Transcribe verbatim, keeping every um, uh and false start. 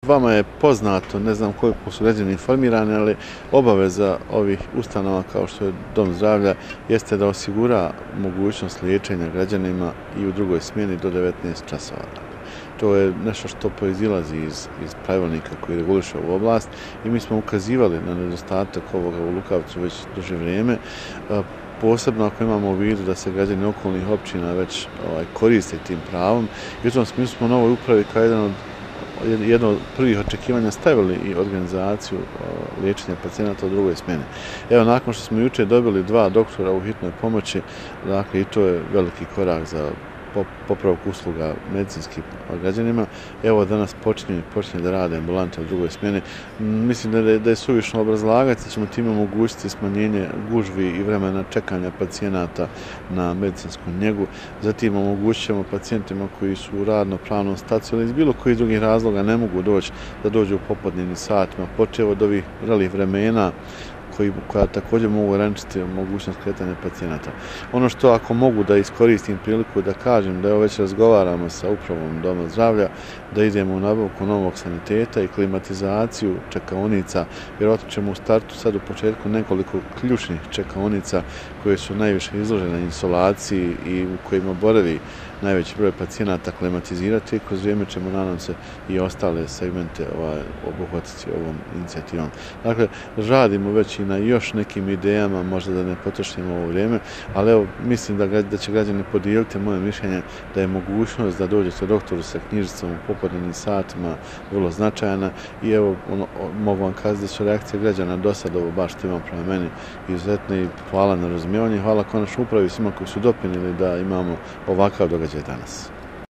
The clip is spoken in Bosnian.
vama je poznato, ne znam koliko su građani informirani, ali obaveza ovih ustanova kao što je Dom zdravlja jeste da osigura mogućnost liječenja građanima i u drugoj smjeni do devetnaest časova. To je nešto što proizilazi iz, iz pravilnika koji reguliše ovu oblast i mi smo ukazivali na nedostatak ovoga u Lukavcu već duže vrijeme. Posebno ako imamo u vidu da se građani okolnih općina već ovaj, koriste tim pravom. I u tom smislu smo novoj upravi kao jedan od, jedno od prvih očekivanja stavili i organizaciju o, liječenja pacijenata u drugoj smjeni. Evo, nakon što smo jučer dobili dva doktora u hitnoj pomoći, dakle i to je veliki korak za popravku usluga medicinskim građanima. Evo danas počinje, počinje da rade ambulante u drugoj smjeni. Mislim da je, da je suvišno obrazlagati, da ćemo time omogućiti smanjenje gužvi i vremena čekanja pacijenata na medicinsku njegu. Zatim omogućit ćemo pacijentima koji su u radno-pravnom statusu ili iz bilo kojih drugih razloga ne mogu doći da dođu u popodnevnim satima, počev od ovih vrelih vremena Koji, koja također mogu ograničiti mogućnost kretanja pacijenata. Ono što ako mogu da iskoristim priliku da kažem da evo već razgovaramo sa upravom Doma zdravlja, da idemo u nabavku novog saniteta i klimatizaciju čekaonica, vjerojatno ćemo u startu sad u početku nekoliko ključnih čekaonica koje su najviše izložene insolaciji i u kojima boravi najveći broj pacijenata klimatizirati i kroz vrijeme ćemo, nadam se, i ostale segmente ovaj, obuhvatiti ovom inicijativom. Dakle, radimo već i na još nekim idejama, možda da ne potrošimo ovo vrijeme, ali evo, mislim da, da će građani podijeliti moje mišljenje da je mogućnost da dođete doktoru sa knjižicom u popodnevnim satima vrlo značajna i evo, ono, mogu vam kazati da su reakcije građana do sada ovo baš što imam prema meni izuzetne i hvala na razumijevanje, hvala konačno upravi svima koji su doprinijeli da imamo ovakav događaj danas.